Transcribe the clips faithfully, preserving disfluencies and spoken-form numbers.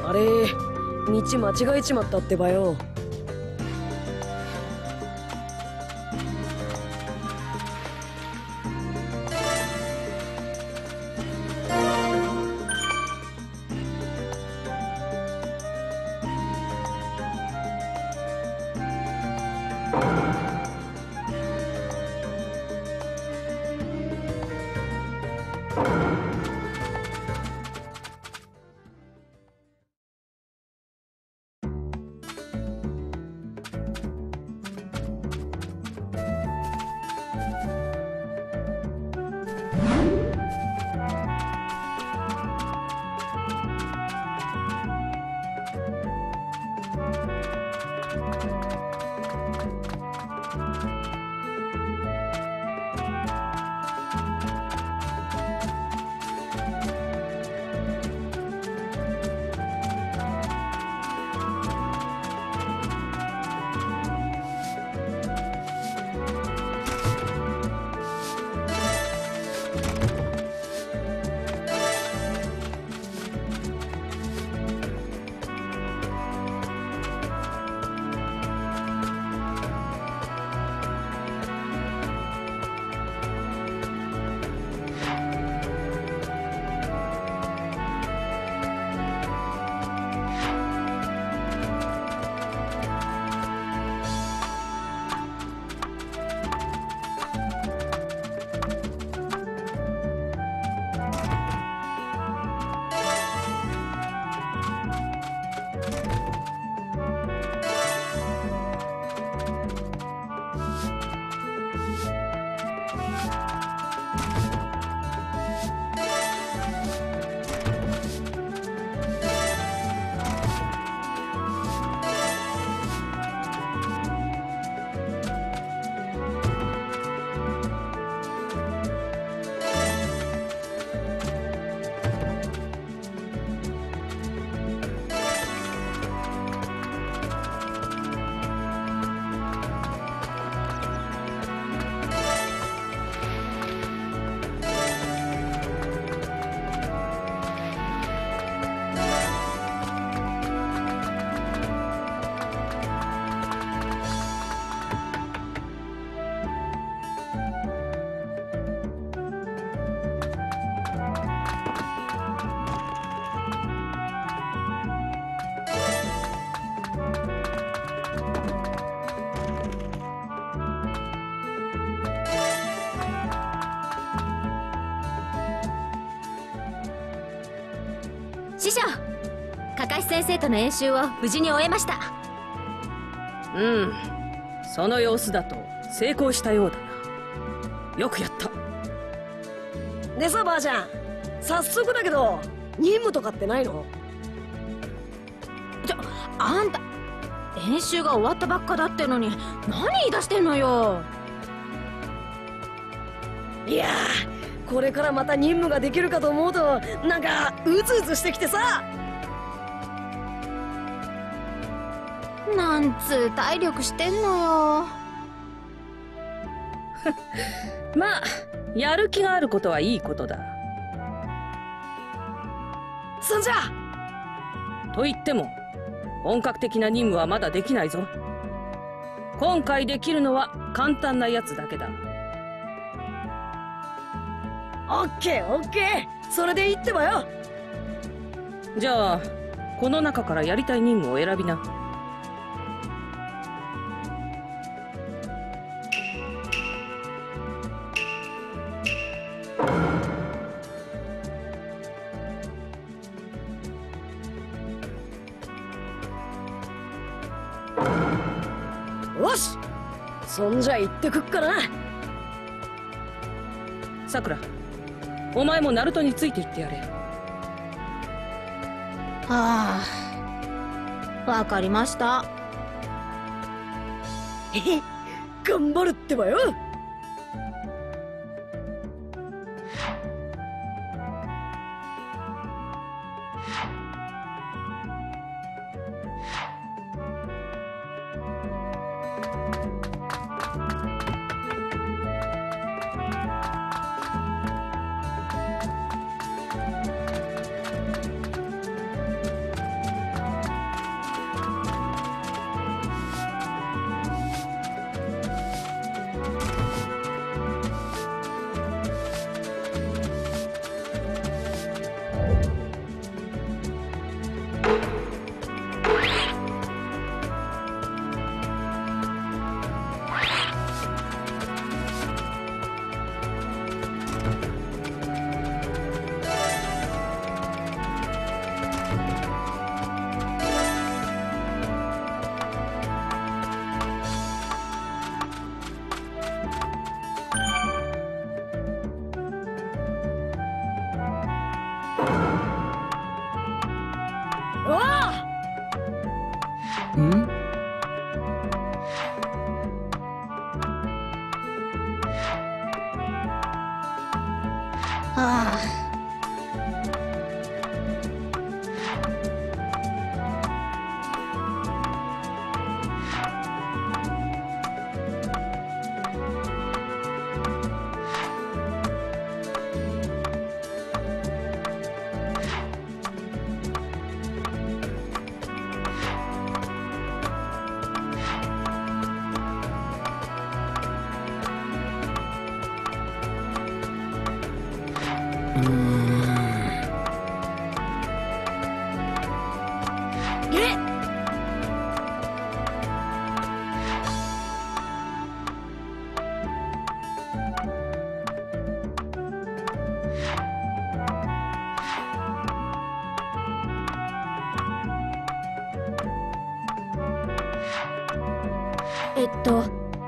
あれ、道間違えちまったってばよ。 師匠、カカシ先生との演習を無事に終えました。 うん、その様子だと成功したようだな。よくやった。 でさ、ばあちゃん、早速だけど任務とかってないの？ ちょ、あんた演習が終わったばっかだってのに何言い出してんのよ。 いやー、これからまた任務ができるかと思うとなんかうつうつしてきてさ。 なんつう体力してんのよ。 まあやる気があることはいいことだ。 そんじゃと言っても本格的な任務はまだできないぞ。今回できるのは簡単なやつだけだ。 オッケーオッケー、それでいいってばよ。 じゃあこの中からやりたい任務を選びな。 よし、そんじゃ行ってくっかな。 さくら、お前もナルトについていってやれ。 はあ、わかりました。 へへ、頑張るってばよ。 ああ。えっと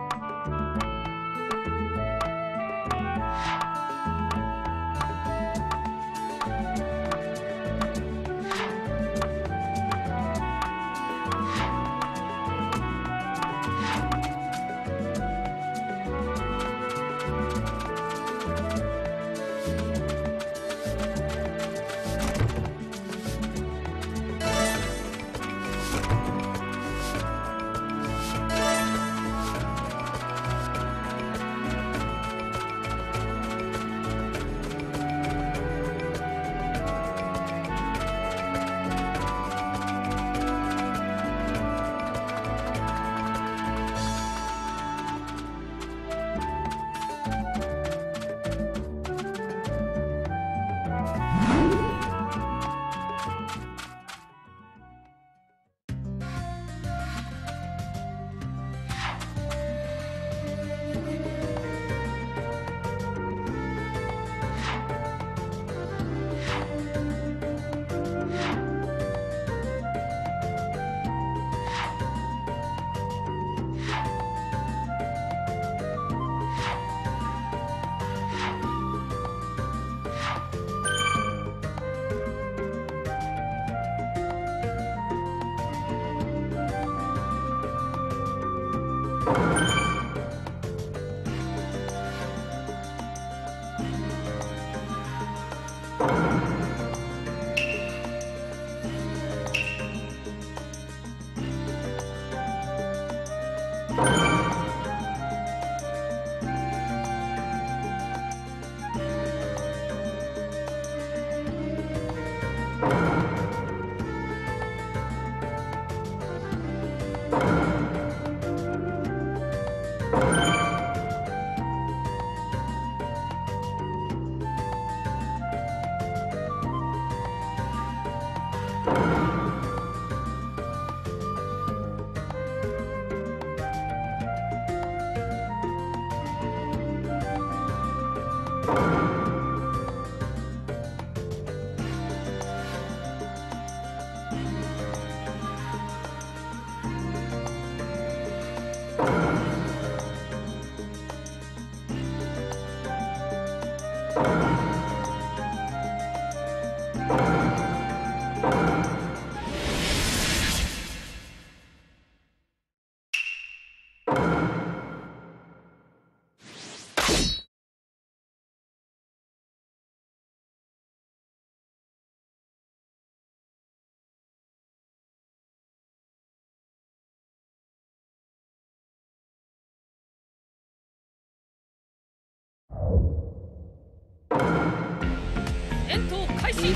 戦闘開始。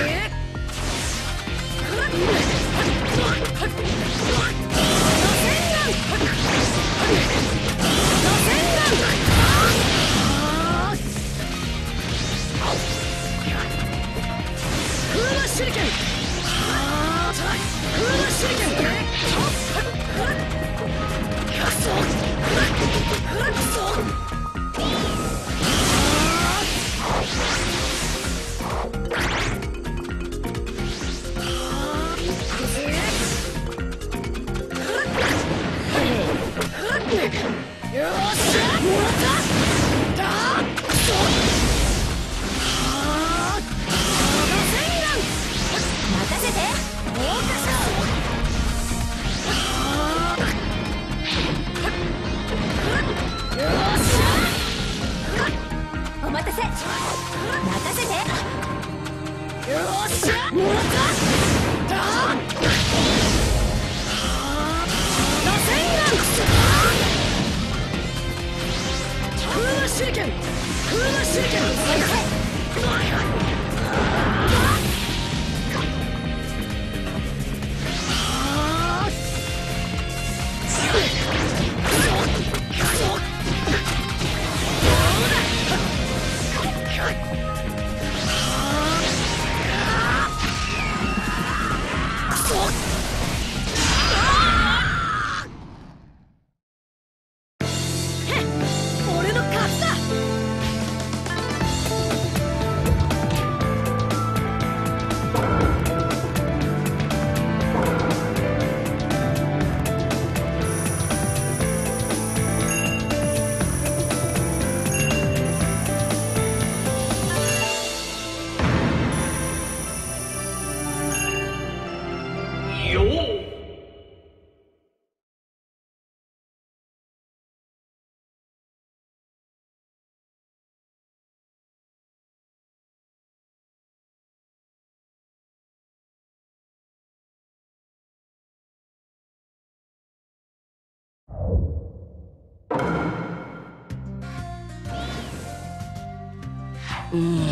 手裏剣。風魔手裏剣。くそ。くそ。Nick! 待たせ任せて。 よっしゃもらった。螺旋丸空羅手裏剣空羅手裏剣俺の勝ちだ。うーん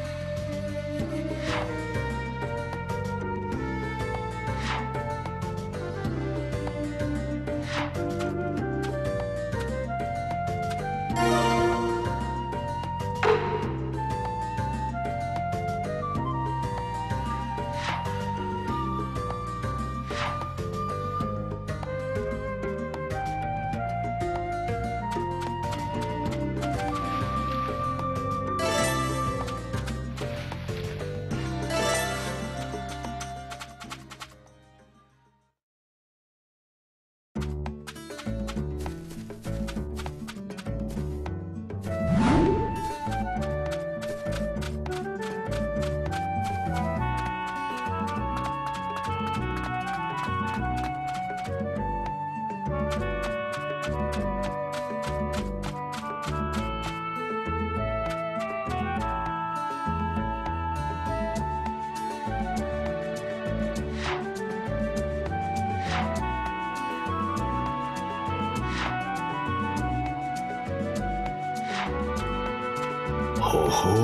ほほう。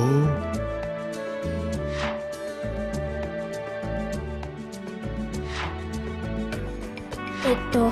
えっと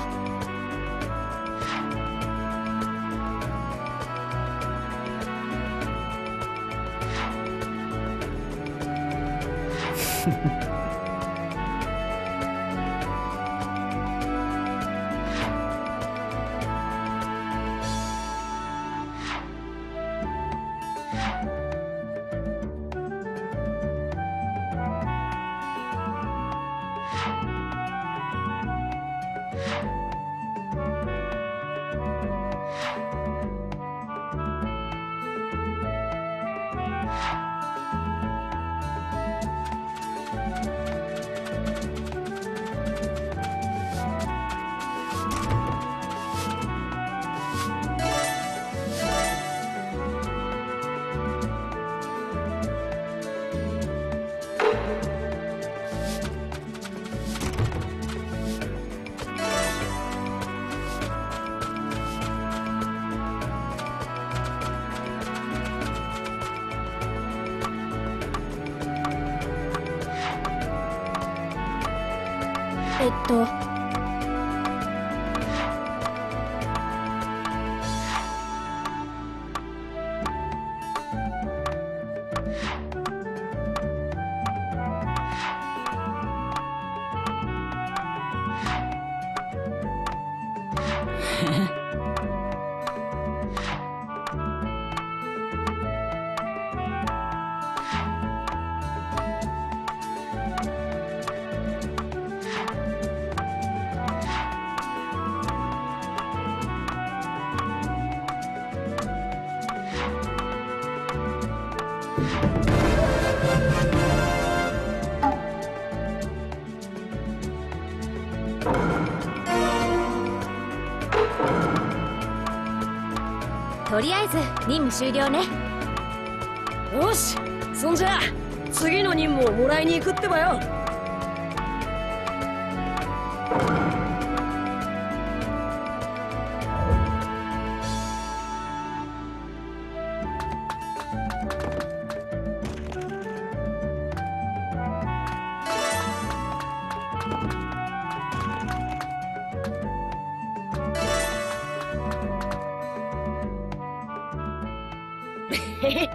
えっととりあえず任務終了ね。 よし、そんじゃ次の任務をもらいに行くってばよ。へへ。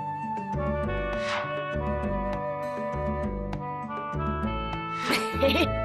へへ。